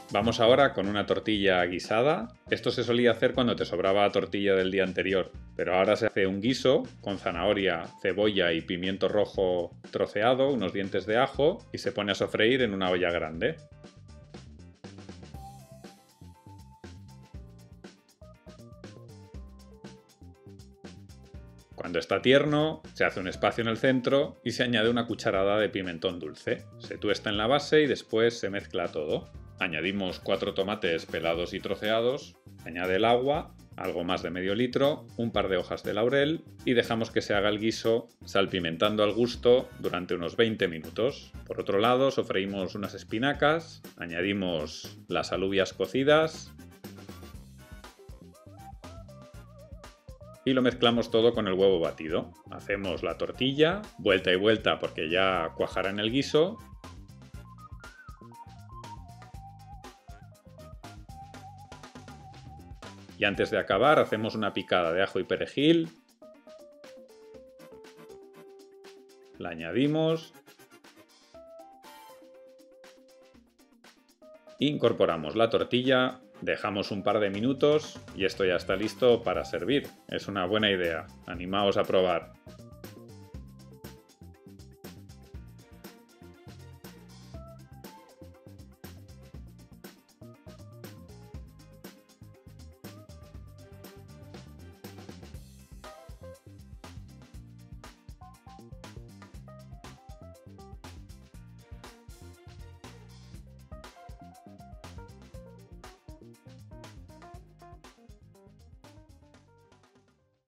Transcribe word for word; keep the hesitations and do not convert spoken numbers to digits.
Vamos ahora con una tortilla guisada. Esto se solía hacer cuando te sobraba tortilla del día anterior, pero ahora se hace un guiso con zanahoria, cebolla y pimiento rojo troceado, unos dientes de ajo y se pone a sofreír en una olla grande. Cuando está tierno, se hace un espacio en el centro y se añade una cucharada de pimentón dulce. Se tuesta en la base y después se mezcla todo. Añadimos cuatro tomates pelados y troceados, se añade el agua, algo más de medio litro, un par de hojas de laurel y dejamos que se haga el guiso salpimentando al gusto durante unos veinte minutos. Por otro lado, sofreímos unas espinacas, añadimos las alubias cocidas y lo mezclamos todo con el huevo batido. Hacemos la tortilla, vuelta y vuelta porque ya cuajará en el guiso. Y antes de acabar hacemos una picada de ajo y perejil. La añadimos. Incorporamos la tortilla. Dejamos un par de minutos y esto ya está listo para servir. Es una buena idea. Animaos a probar.